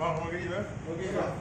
Bang, mau gini, Bang? Oke, Bang.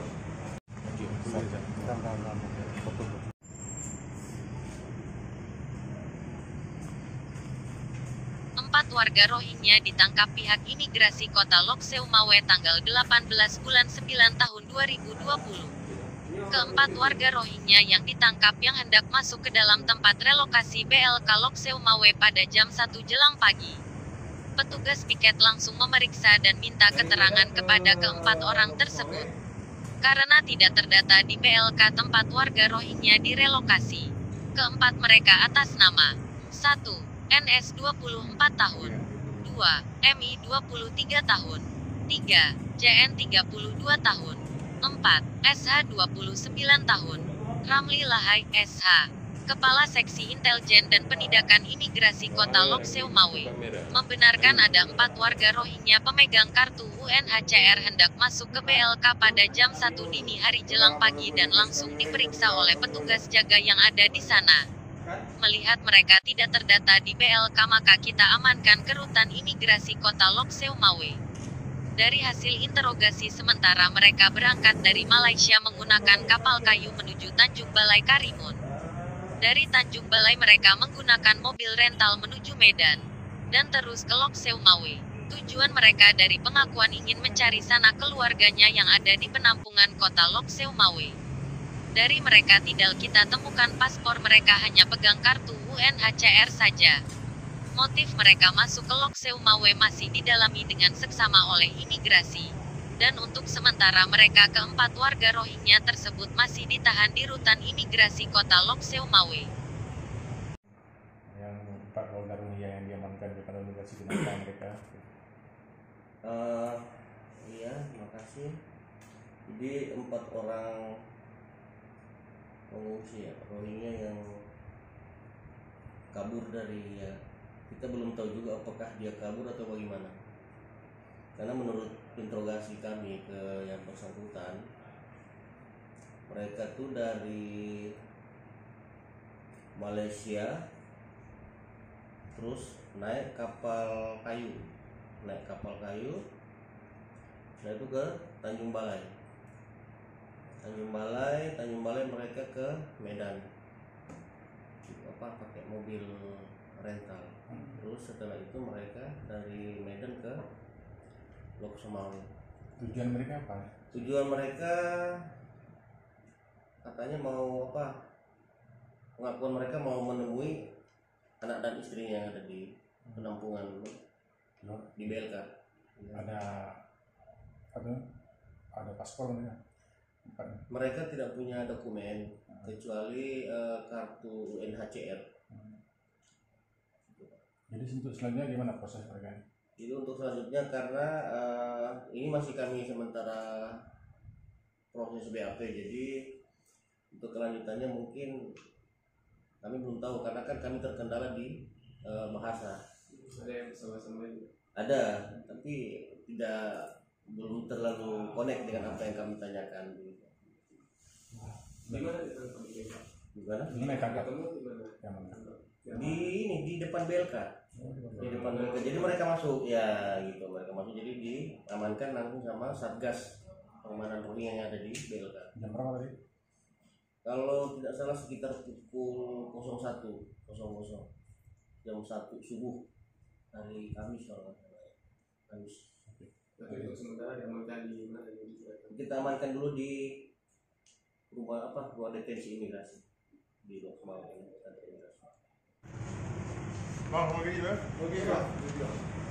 Empat warga Rohingya ditangkap pihak imigrasi kota Lok Seumawe tanggal 18 bulan 9 tahun 2020. Keempat warga Rohingya yang ditangkap yang hendak masuk ke dalam tempat relokasi BLK Lok Seumawe pada jam 1 jelang pagi. Petugas piket langsung memeriksa dan minta keterangan kepada keempat orang tersebut. Karena tidak terdata di BLK tempat warga Rohingya direlokasi. Keempat mereka atas nama 1. NS 24 tahun 2. MI 23 tahun 3. JN 32 tahun 4. SH 29 tahun Ramli Lahai, SH Kepala Seksi Intelijen dan Penindakan Imigrasi Kota Lok Seumawe membenarkan ada 4 warga Rohingya pemegang kartu UNHCR hendak masuk ke BLK pada jam 1 dini hari jelang pagi dan langsung diperiksa oleh petugas jaga yang ada di sana. Melihat mereka tidak terdata di BLK maka kita amankan ke rutan imigrasi kota Lok Seumawe. Dari hasil interogasi sementara mereka berangkat dari Malaysia menggunakan kapal kayu menuju Tanjung Balai Karimun. Dari Tanjung Balai mereka menggunakan mobil rental menuju Medan. Dan terus ke Lok Seumawe. Tujuan mereka dari pengakuan ingin mencari sanak keluarganya yang ada di penampungan kota Lok Seumawe. Dari mereka tidak kita temukan paspor, mereka hanya pegang kartu UNHCR saja. Motif mereka masuk ke Lok Seumawe masih didalami dengan seksama oleh imigrasi. Dan untuk sementara mereka keempat warga Rohingya tersebut masih ditahan di rutan imigrasi kota Lok Seumawe. Yang 4 warga Rohingya yang diamankan di kantor imigrasi, kenapa mereka? Iya, terima kasih. Jadi 4 orang pengungsi ya, Rohingya yang kabur dari kita belum tahu juga apakah dia kabur atau bagaimana. Karena menurut interogasi kami ke yang bersangkutan, mereka tuh dari Malaysia terus naik kapal kayu, nah itu ke Tanjung Balai mereka ke Medan pakai mobil rental. Terus setelah itu mereka dari Medan ke Lok Seumawe. Tujuan mereka apa? Tujuan mereka katanya mau pengakuan mereka mau menemui anak dan istrinya yang ada di penampungan di BLK. Ada paspor mereka? Mereka tidak punya dokumen kecuali kartu UNHCR. Jadi untuk selanjutnya gimana proses mereka? Itu untuk selanjutnya karena ini masih kami sementara proses BAP, jadi untuk kelanjutannya mungkin kami belum tahu karena kan kami terkendala di bahasa. Ada yang bersama-sama juga? Ada, tapi belum terlalu connect dengan apa yang kami tanyakan. Di mana ditangkap? Gimana? Ini tangkap Ketemu di mana? Di depan BLK. Di depan BLK. Jadi mereka masuk ya gitu, jadi diamankan langsung sama Satgas Pengamanan Rohingya yang ada di BLK. Jam berapa tadi? Kalau tidak salah sekitar pukul 01.00 jam 1 subuh hari Kamis kalau nggak salah. Kamis. Tapi untuk sementara diamankan di mana? Kita amankan dulu di ruang detensi imigrasi di Lok Seumawe. Bang, mau gini, Bang? Oke, Bang.